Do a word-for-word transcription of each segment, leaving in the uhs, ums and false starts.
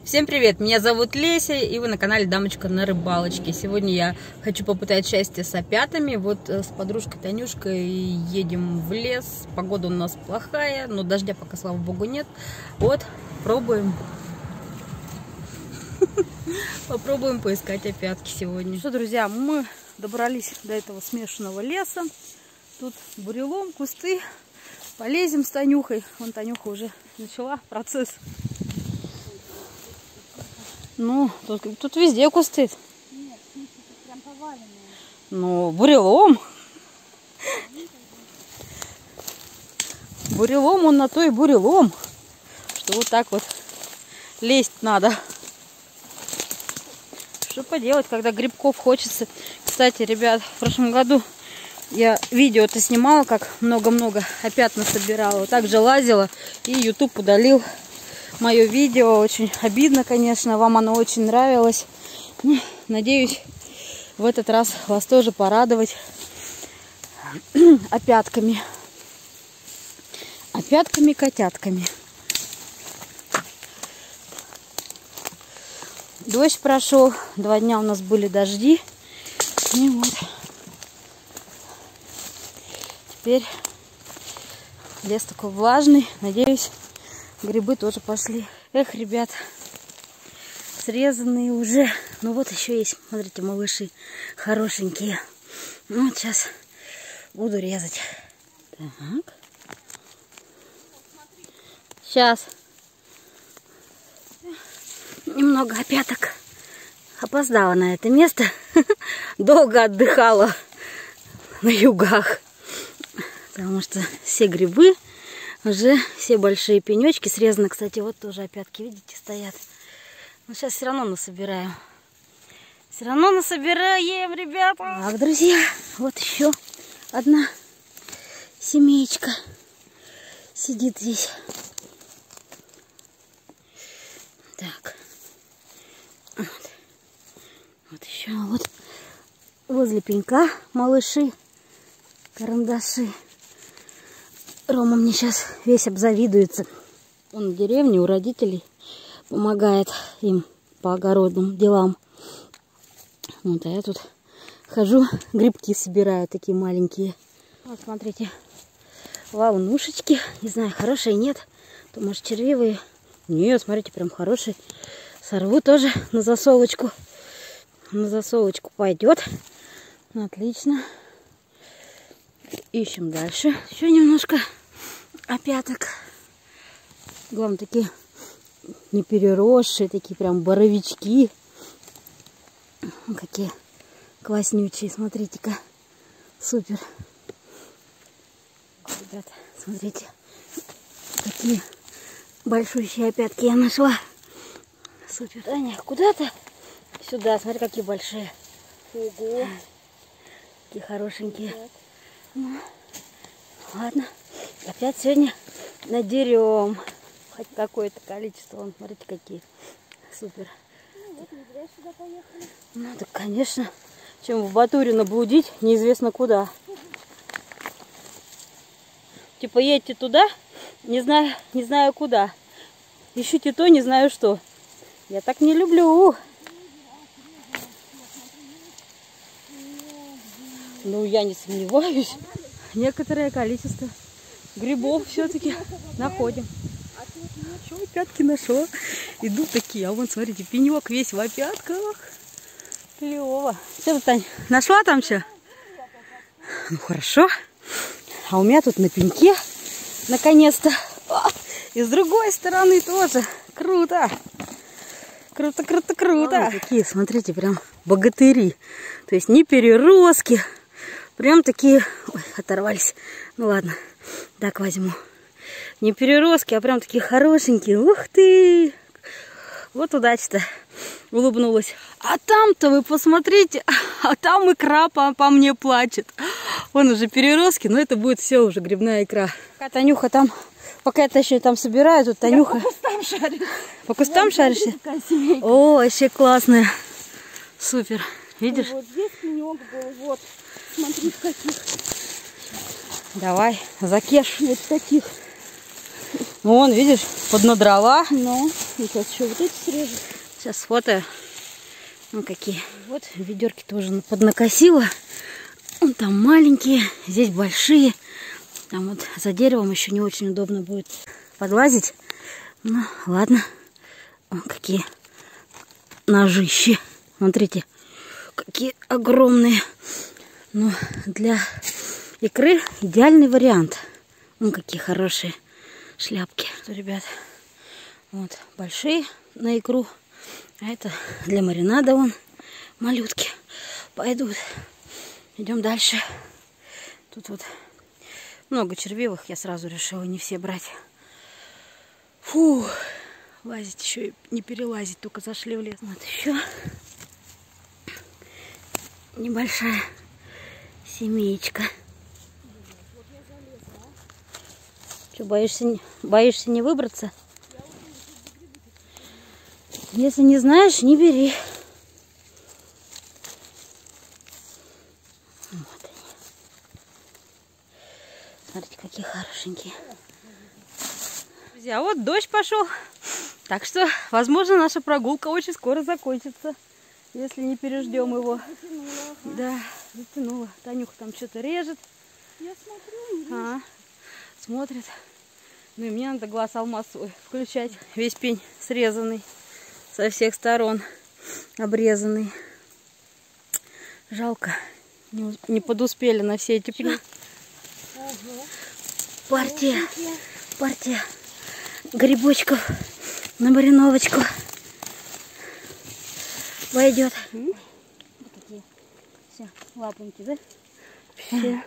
Всем привет, меня зовут Леся, и вы на канале Дамочка на рыбалочке. Сегодня я хочу попытать счастье с опятами. Вот с подружкой Танюшкой едем в лес. Погода у нас плохая, но дождя пока, слава богу, нет. Вот, пробуем. Попробуем поискать опятки сегодня. Что, друзья, мы добрались до этого смешанного леса. Тут бурелом, кусты. Полезем с Танюхой. Вон Танюха уже начала процесс. Ну, тут, тут везде кусты. Нет, тут прям поваленные. Ну, бурелом. Бурелом он на то и бурелом, что вот так вот лезть надо. Что поделать, когда грибков хочется. Кстати, ребят, в прошлом году я видео-то снимала, как много-много опят насобирала. Вот так же лазила, и YouTube удалил мое видео. Очень обидно, конечно, вам оно очень нравилось. Ну, надеюсь, в этот раз вас тоже порадовать опятками. Опятками-котятками. Дождь прошел, два дня у нас были дожди. И вот. Теперь лес такой влажный. Надеюсь, грибы тоже пошли. Эх, ребят, срезанные уже. Ну вот еще есть, смотрите, малыши хорошенькие. Ну вот сейчас буду резать. Так. Сейчас. Немного опяток. Опоздала на это место. Долго отдыхала на югах. Потому что все грибы, уже все большие пенечки срезаны. Кстати, вот тоже опятки, видите, стоят. Но сейчас все равно насобираем. Все равно насобираем, ребята. Так, друзья, вот еще одна семеечка сидит здесь. Так. Вот. Вот еще вот возле пенька малыши, карандаши. Рома мне сейчас весь обзавидуется. Он в деревне у родителей помогает им по огородным делам. Вот, а я тут хожу, грибки собираю, такие маленькие. Вот, смотрите, волнушечки. Не знаю, хорошие, нет. То, может, червивые. Нет, смотрите, прям хорошие. Сорву тоже на засолочку. На засолочку пойдет. Отлично. Ищем дальше. Еще немножко опяток. Главное, такие не переросшие, такие прям боровички. Какие класснючие, смотрите-ка. Супер. Ребята, смотрите, какие большущие опятки я нашла. Супер. Таня, куда-то сюда, смотри, какие большие. Ого. Такие хорошенькие. Ну, ладно. Опять сегодня надерем хоть какое-то количество. Вон, смотрите, какие. Супер. Ну вот, не зря сюда поехали. Ну, так, конечно. Чем в Батурино блудить, неизвестно куда. Типа, едьте туда, не знаю, не знаю куда. Ищите то, не знаю что. Я так не люблю. Ну, я не сомневаюсь. Некоторое количество грибов все-таки находим. А тут нет. Что, опятки нашла? Идут такие, а вон, смотрите, пенек весь в опятках. Клево. Что ты, Тань, нашла там все? Ну, хорошо. А у меня тут на пеньке, наконец-то. И с другой стороны тоже. Круто. Круто, круто, круто. А, такие, смотрите, прям богатыри. То есть не переростки. Прям такие... Ой, оторвались. Ну ладно, так возьму. Не переростки, а прям такие хорошенькие. Ух ты! Вот удача-то улыбнулась. А там-то вы посмотрите, а там икра по, по мне плачет. Вон уже переростки, но это будет все уже грибная икра. Пока Танюха там, пока я точнее там собираю, тут Танюха... Я по кустам шарю. По кустам вот, шаришься? Смотри, О, вообще классная. Супер. Видишь? Вот здесь пенек был, вот. Смотри, в каких. Давай, закеш. Вот в таких. Ну, вон, видишь, под на дрова. Ну, и сейчас еще вот эти срежу. Сейчас сфотаю. Ну, какие. Вот, ведерки тоже поднакосила. Вон там маленькие, здесь большие. Там вот за деревом еще не очень удобно будет подлазить. Ну, ладно. Вон какие ножищи. Смотрите, какие огромные. Ну, для икры идеальный вариант. Вон какие хорошие шляпки. Что, ребят, вот большие на икру. А это для маринада вон малютки пойдут. Идем дальше. Тут вот много червивых. Я сразу решила не все брать. Фу, лазить еще и не перелазить. Только зашли в лес. Вот еще небольшая семеечка. Что, боишься, боишься не выбраться? Если не знаешь, не бери. Вот они. Смотрите, какие хорошенькие. Друзья, вот дождь пошел. Так что, возможно, наша прогулка очень скоро закончится. Если не переждем его. Затянула, ага. Да, затянула. Танюха там что-то режет. Я смотрю, не А, смотрит. Ну и мне надо глаз алмаз включать. Весь пень срезанный. Со всех сторон обрезанный. Жалко. Не, не подуспели на все эти пни. Ага. Партия. Партия грибочков на мариновочку. Пойдет. Вот такие. Все, лапоньки, да? Все.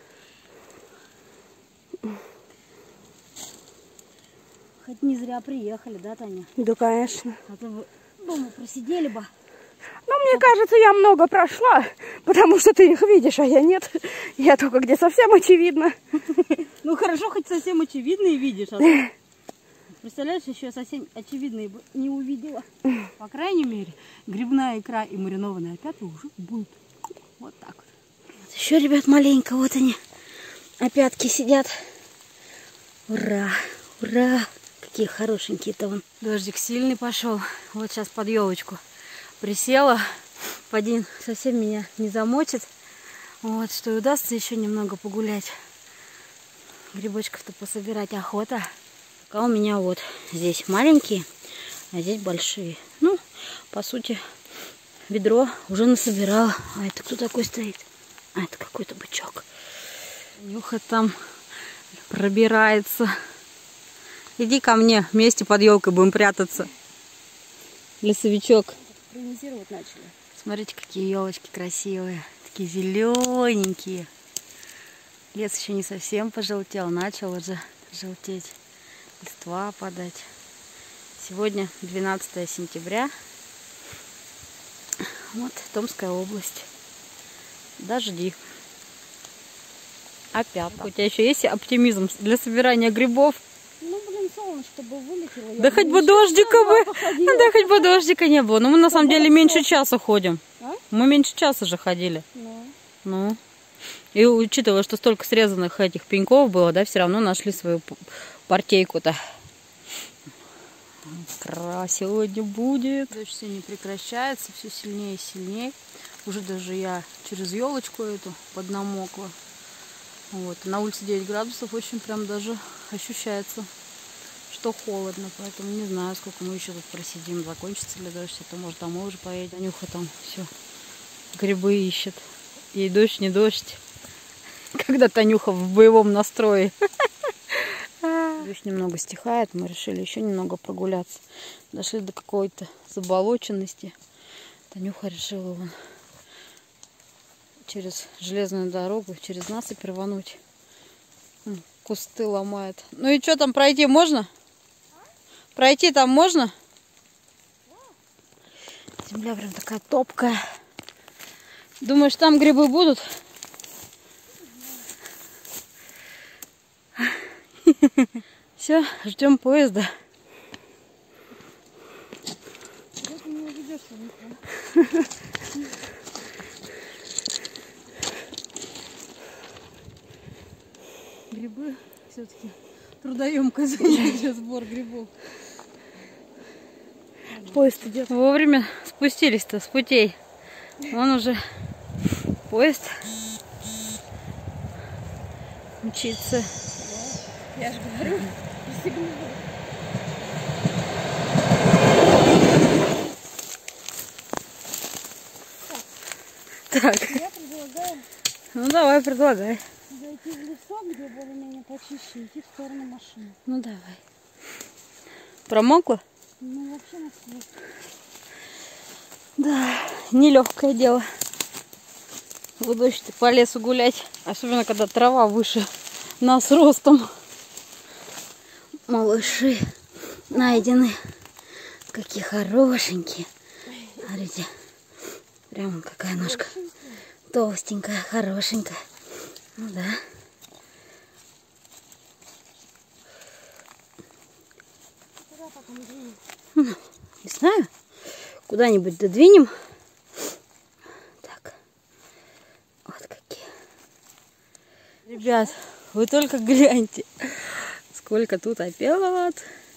Хоть не зря приехали, да, Таня? Да, конечно. А то бы дома просидели бы. Но мне кажется, я много прошла, потому что ты их видишь, а я нет. Я только где совсем очевидно. Ну хорошо, хоть совсем очевидные видишь. А то, представляешь, еще совсем очевидные бы не увидела. По крайней мере, грибная икра и маринованные опята уже будут. Вот так вот. Вот еще, ребят, маленько, вот они. Опятки сидят. Ура, ура. Какие хорошенькие-то вон. Дождик сильный пошел. Вот сейчас под елочку присела. Один совсем меня не замочит. Вот, что и удастся еще немного погулять. Грибочков-то пособирать охота. Пока у меня вот здесь маленькие, а здесь большие. Ну, по сути, ведро уже насобирала. А это кто такой стоит? А, это какой-то бычок. Нюха там пробирается. Иди ко мне, вместе под елкой будем прятаться. Лесовичок. Организировать начали. Смотрите, какие елочки красивые. Такие зелененькие. Лес еще не совсем пожелтел, начал уже желтеть. Листва падать. Сегодня двенадцатое сентября. Вот Томская область. Дожди. Опять. У тебя еще есть оптимизм для собирания грибов? Ну, блин, солнышко бы вылетело. Да хоть бы дождика бы. Да хоть бы дождика не было. Но мы на самом деле меньше часа ходим. А? Мы меньше часа же ходили. Ну. Ну. И учитывая, что столько срезанных этих пеньков было, да, все равно нашли свою партейку-то. Икра сегодня будет. Дождь все не прекращается, все сильнее и сильнее. Уже даже я через елочку эту поднамокла. Вот. На улице девять градусов, очень прям даже ощущается, что холодно. Поэтому не знаю, сколько мы еще тут просидим. Закончится ли дождь, а то может домой уже поедем. Анюха там все грибы ищет. Ей дождь, не дождь. Когда Танюха в боевом настрое. Дождь немного стихает, мы решили еще немного прогуляться. Дошли до какой-то заболоченности. Танюха решила вон через железную дорогу, через насыпь рвануть. Кусты ломает. Ну и что там, пройти можно? Пройти там можно? Земля прям такая топкая. Думаешь, там грибы будут? Все, ждем поезда. Грибы все-таки трудоемкое занятие, сбор грибов. Поезд идет. Вовремя спустились-то с путей. Вон уже поезд мчится. Я же говорю, пристегнула. Так. Я предлагаю Ну давай, предлагай. зайти в лесок, где более-менее почище, идти в сторону машины. Ну давай. Промокла? Ну вообще насквозь. Да, нелегкое дело. В дождь по лесу гулять. Особенно, когда трава выше нас ростом. Малыши найдены. Какие хорошенькие. Смотрите. Прямо какая ножка. Толстенькая, хорошенькая. Ну да. Куда потом двинем? Ну, не знаю. Куда-нибудь додвинем. Так. Вот какие. Ребят, вы только гляньте. Сколько тут опят.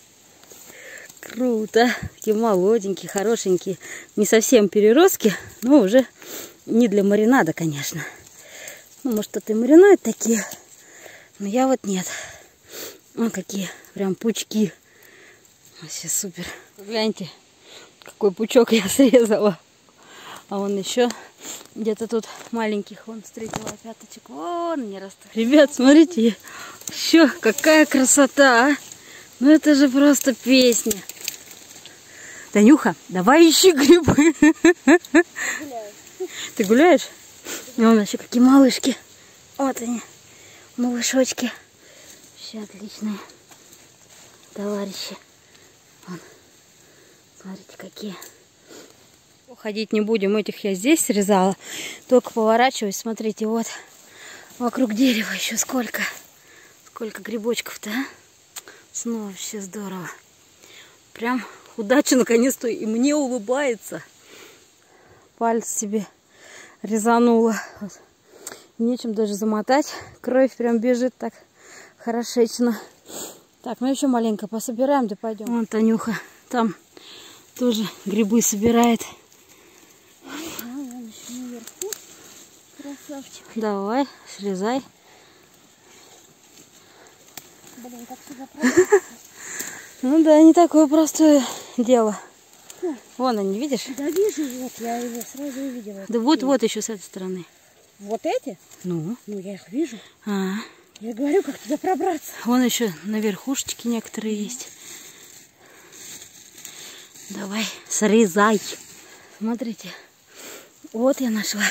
Круто. Такие молоденькие, хорошенькие. Не совсем переростки, но уже не для маринада, конечно. Ну, может, это и маринад такие. Но я вот нет. Вон какие прям пучки. Вообще супер. Гляньте, какой пучок я срезала. А вон еще где-то тут маленьких вон встретила опяточек. Вон они растут. Ребят, смотрите, еще какая красота, а? Ну это же просто песня. Танюха, давай ищи грибы. Гуляю. Ты гуляешь? Вон еще какие малышки. Вот они, малышочки. Вообще отличные товарищи. Вон. Смотрите, какие. Ходить не будем, этих я здесь срезала. Только поворачиваюсь, смотрите, вот вокруг дерева еще сколько. Сколько грибочков-то, а? Снова вообще здорово. Прям удача наконец-то и мне улыбается. Палец себе резанула. Вот. Нечем даже замотать. Кровь прям бежит так хорошечно. Так, ну еще маленько пособираем, да пойдем. Вон Танюха там тоже грибы собирает. А, вон еще наверху. Красавчик. Давай, срезай. Блин, как сюда пробраться? Ну да, не такое простое дело. Вон они, видишь? Да вижу, вот, я его сразу увидела. Да вот-вот еще с этой стороны. Вот эти? Ну? Ну, я их вижу. А, Я говорю, как туда пробраться. вон еще на верхушечке некоторые есть. Давай, срезай. Смотрите, вот я нашла.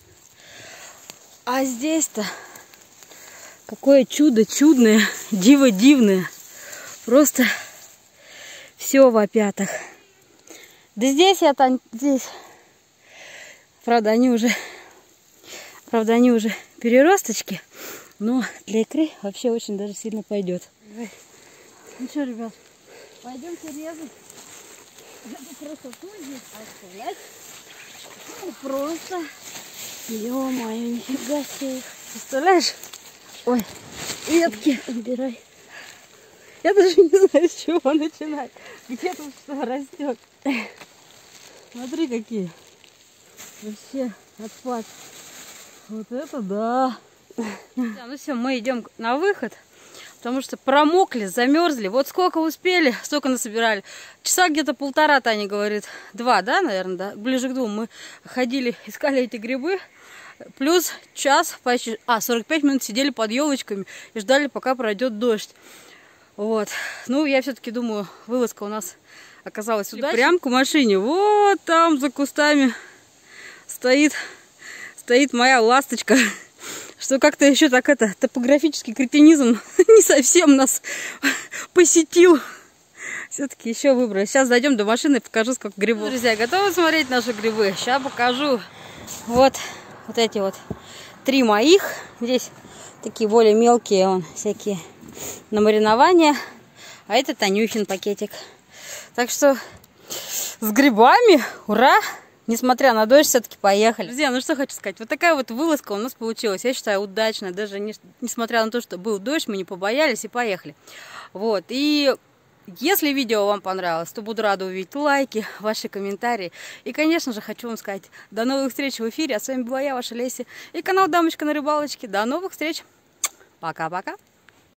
А здесь-то какое чудо чудное, диво дивное. Просто все в опятах. Да здесь я там, здесь. Правда, они уже, правда, они уже переросточки, но для икры вообще очень даже сильно пойдет. Давай. Ну что, ребят, пойдемте резать. Эту красоту здесь оставлять. Ну, просто. Ё-моё, нифига себе. Представляешь? Ой, Ветки отбирай. я даже не знаю, с чего начинать. Где тут что растет. Смотри, какие. Вообще отпад. Вот это да. Да, ну все, мы идем на выход. Потому что промокли, замерзли. Вот сколько успели, столько насобирали. Часа где-то полтора, Таня говорит. Два, да, наверное, да? Ближе к двум мы ходили, искали эти грибы. Плюс час, почти, а, сорок пять минут сидели под елочками и ждали, пока пройдет дождь. Вот. Ну, я все-таки думаю, вылазка у нас оказалась удачной. Прям к машине. Вот там за кустами стоит, стоит моя ласточка. Что как-то еще так это, топографический кретинизм не совсем нас посетил. Все-таки еще выбрали. Сейчас дойдем до машины и покажу, сколько грибов. Друзья, готовы смотреть наши грибы? Сейчас покажу. Вот, вот эти вот три моих. Здесь такие более мелкие, вон, всякие на маринование. А это Танюхин пакетик. Так что с грибами, ура! Несмотря на дождь, все-таки поехали. Друзья, ну что хочу сказать. Вот такая вот вылазка у нас получилась. Я считаю, удачная. Даже не, несмотря на то, что был дождь, мы не побоялись и поехали. Вот. И если видео вам понравилось, то буду рада увидеть лайки, ваши комментарии. И, конечно же, хочу вам сказать, до новых встреч в эфире. А с вами была я, ваша Леся. И канал Дамочка на рыбалочке. До новых встреч. Пока-пока.